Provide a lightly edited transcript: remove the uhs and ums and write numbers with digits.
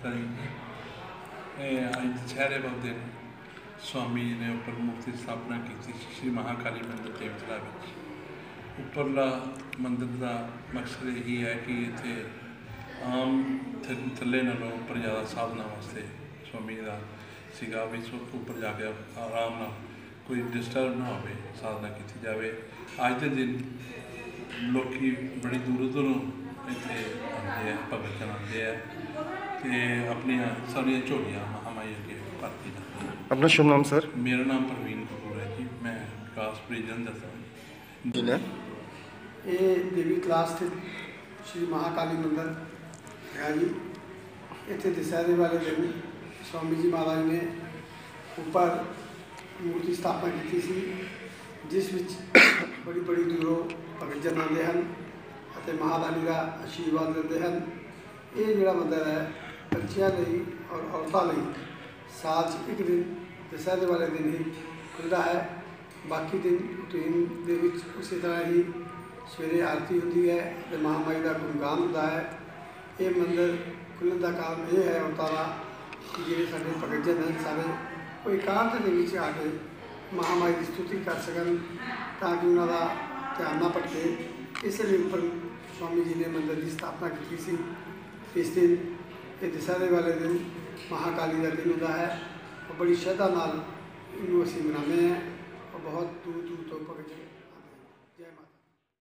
करेंगे। अज दशहरे वाले दिन स्वामी जी ने उपर मूर्ति स्थापना की श्री महाकाली मंदिर देवतला में। उपरला मंदिर का मकसद यही है कि इतने आम थले नालों उपर ज़्यादा साधना वास्ते स्वामी जी का सीगा भी उपर जाके आराम ना कोई डिस्टर्ब ना हो साधना की जाए। अज के दिन लोग बड़ी दूरों दूरों इतने आते हैं, भगत जन आते हैं तो अपन सारिया झोलियाँ महामाई अगे भरती जाती। अपना शुभ नाम सर? मेरा नाम प्रवीण कपूर है जी, मैं विकास परिजन दसा जी। ये देवी क्लास स्थित श्री महाकाली मंदिर है जी। इतने दशहरे वाले दिन स्वामी जी महाराज ने ऊपर मूर्ति स्थापना की सी, जिस विच बड़ी बड़ी दूरों भगत जन आते हैं और महारानी का आशीर्वाद लेते हैं। ये जोड़ा मंदिर है बच्चों और औरतों लिए साल एक दिन दशहरे वाले दिन ही खुलता है। बाकी दिन रूटीन दे विच उसी तरह ही सवेरे आरती होती है तो महामाई का गुणगान होता है। ये मंदिर खुलने का कारण यह है औरतों का कि जो साढ़े भगत जन हैं सारे वो एकांत के आके महामाई की स्तुति कर सकन ताकि उन्होंने ध्यान ना भटके। इसलिए ऊपर स्वामी जी ने मंदिर की स्थापना की सी। इस दिन ये दशहरे वाले दिन महाकाली का दिन होता है और बड़ी श्रद्धा नाल इनू असी मनाने हैं और बहुत दूर दूर तो भगत